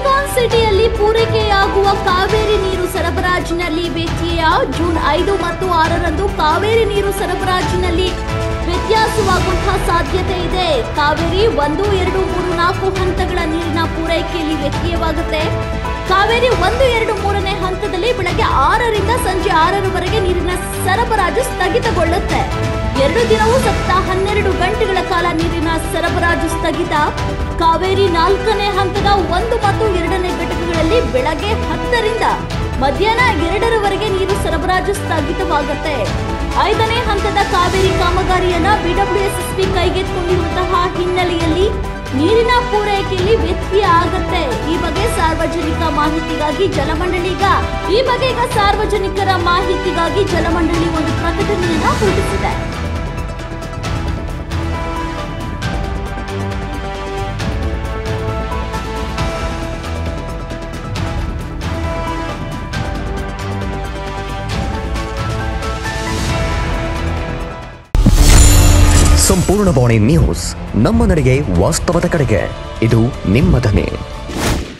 Silicon ಸಿಟಿಯಲ್ಲಿ ಪೂರೈಕೆಯಾಗುವ ಕಾವೇರಿ ನೀರು ಸರಬರಾಜಿನಲ್ಲಿ ವ್ಯತ್ಯಯ. ಜೂನ್ 5 ಮತ್ತು 6ರಂದು ಕಾವೇರಿ ನೀರು ಸರಬರಾಜಿನಲ್ಲಿ ವ್ಯತ್ಯಾಸವಾಗುವಂತಹ ಸಾಧ್ಯತೆ ಇದೆ. ಕಾವೇರಿ 1, 2, 3, 4 ಹಂತಗಳ ನೀರಿನ ಪೂರೈಕೆಯಲ್ಲಿ ವ್ಯತ್ಯಯವಾಗುತ್ತೆ. ಕಾವೇರಿ 1, 2, 3ನೇ ಹಂತದಲ್ಲಿ ಬೆಳಗ್ಗೆ 6ರಿಂದ ಸಂಜೆ 6ರವರೆಗೆ ನೀರಿನ ಸರಬರಾಜು ಸ್ಥಗಿತಗೊಳ್ಳುತ್ತೆ. 2 ದಿನವೂ ಸತತ 12 ಗಂಟೆಗಳ ಕಾಲ ನೀರಿನ ಸರಬರಾಜು ಸ್ಥಗಿತ. ಕಾವೇರಿ 4ನೇ ಹಂತದ 1 ಮತ್ತು 2ನೇ ಘಟಕಗಳಲ್ಲಿ ಬೆಳಗ್ಗೆ 10ರಿಂದ ಮಧ್ಯಾಹ್ನ 2ರವರೆಗೆ ನೀರು ಸರಬರಾಜು ಸ್ಥಗಿತವಾಗುತ್ತೆ. 5ನೇ ಹಂತದ ಕಾವೇರಿ ಕಾಮಗಾರಿಯನ್ನ ಬಿಡಬ್ಲ್ಯೂಎಸ್ಎಸ್ಪಿ ಕೈಗೆತ್ತಿಕೊಂಡಿರುವಂತಹ ಹಿನ್ನೆಲೆಯಲ್ಲಿ ನೀರಿನ ಪೂರೈಕೆಯಲ್ಲಿ ವ್ಯತ್ಯಯ ಆಗತ್ತೆ. ಈ ಬಗ್ಗೆ ಸಾರ್ವಜನಿಕರ ಮಾಹಿತಿಗಾಗಿ ಜಲಮಂಡಳಿ ಒಂದು ಪ್ರಕಟಣೆಯನ್ನ ಹೊರಡಿಸಿದೆ. ಸಂಪೂರ್ಣ ಬಾಣಿ ನ್ಯೂಸ್, ನಮ್ಮ ನಡೆಗೆ ವಾಸ್ತವದ ಕಡೆಗೆ. ಇದು ನಿಮ್ಮ ಧ್ವನಿ.